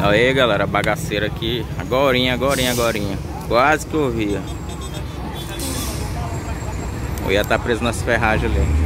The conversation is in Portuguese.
Aí galera, a bagaceira aqui. Agorinha. Quase que eu via. Eu ia estar preso nas ferragens ali.